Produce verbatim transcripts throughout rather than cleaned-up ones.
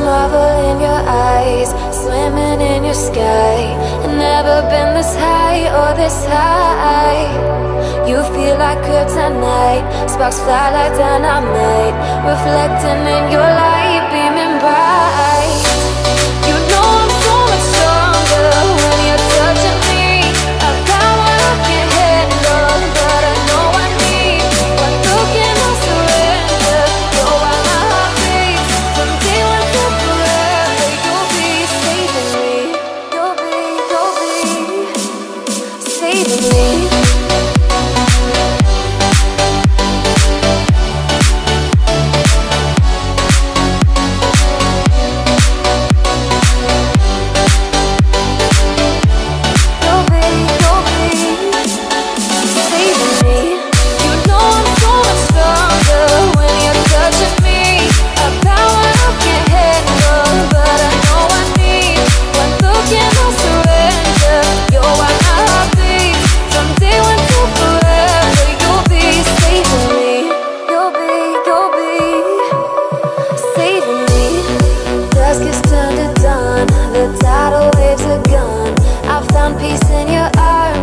marvel in your eyes, swimming in your sky. I've never been this high or this high. You feel like kryptonite, sparks fly like dynamite, reflecting in your light, beaming bright. You know I'm so much stronger when you're touching me. I've got what I can't handle, but I know I need one look and I'll surrender. You're why my heart beats from day one to forever. You'll be saving me. You'll be, you'll be saving me.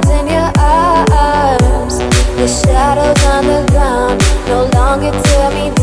Shadows on the ground no longer tear me down.